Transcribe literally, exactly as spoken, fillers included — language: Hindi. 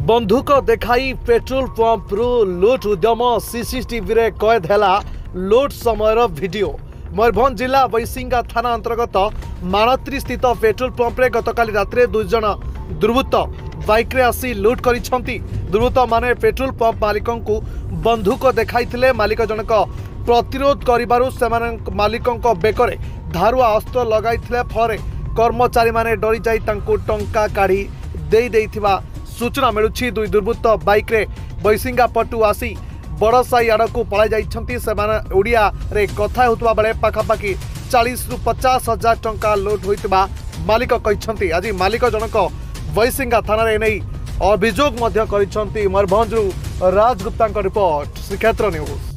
बंधुक देखाई पेट्रोल पंप रु लुट उद्यम सीसीटीवी रे कैद है लुट समय वीडियो। मयूरभंज जिला बैसिंगा थाना अंतर्गत माणत्री स्थित पेट्रोल पंप रे गतकाली रात्रे दुई जन दुर्वृत्त बाइक रे आसी लुट करिसेंती। दुर्वृत्त माने पेट्रोल पंप मालिकों को बंधुक देखाइथिले। मालिक जनक प्रतिरोध करिबारु सेमान मालिकों बेकरे धारुआ अस्त्र लगाइथिले। फरे कर्मचारी माने डरी जाई तांको टंका काढ़ी देई देइथिबा सूचना मिलुछि। दुई दुर्वृत्त बाइक रे बैसिंगा पटु आसी बड़ साई आड़ को पलाई जाइछंती। सेमाने ओडिया रे कथा होतबा बेले पाखापाखि चालीस रु पचास हजार टंका लुट होइतिबा मालिक कहिछंती। आज मालिक जनक बैसिंगा थाना रे नै अभियोग मध्य करिछंती। Mayurbhanj Raj Gupta report Srikshetra news.